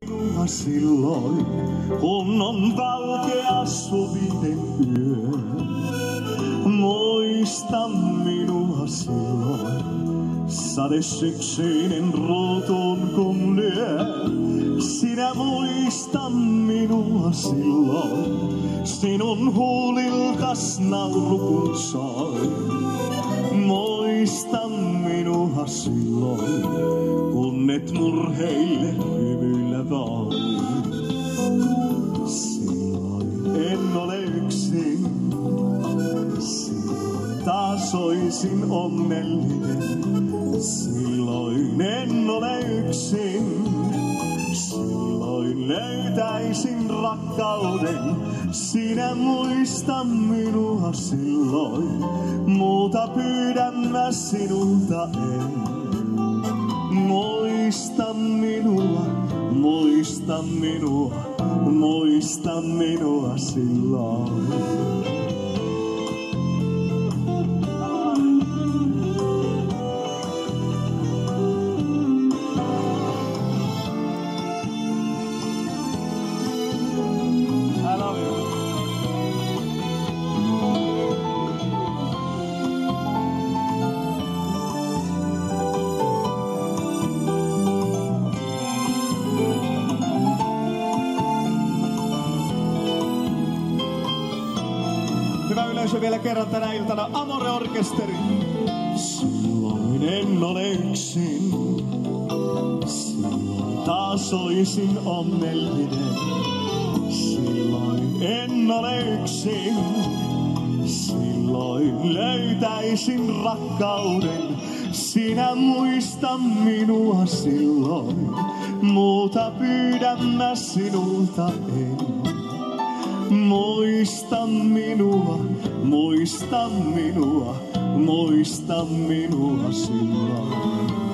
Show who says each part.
Speaker 1: Minua silloin, kun on valkea suvinen yö. Muista minua silloin, sade syksyinen ruutuun kun lyö. Sinä muista minua silloin, sinun huuliltas nauru kun soi. Muista minua silloin, kun et murheille hymyillä voi. Silloin en ole yksin, silloin taas oisin onnellinen. Silloin en ole yksin, silloin löytäisin rakkauden. Sinä muista minua silloin, muuta pyydän mä sinulta en. Muista minua, muista minua, muista minua silloin.
Speaker 2: Hyvä yleisö vielä kerran tänä iltana Amore-orkesteri.
Speaker 1: Silloin en ole yksin, silloin taas oisin onnellinen. Silloin en ole yksin, silloin löytäisin rakkauden. Sinä muista minua silloin, muuta pyydän mä sinulta en. Muista minua, muista minua, muista minua silloin.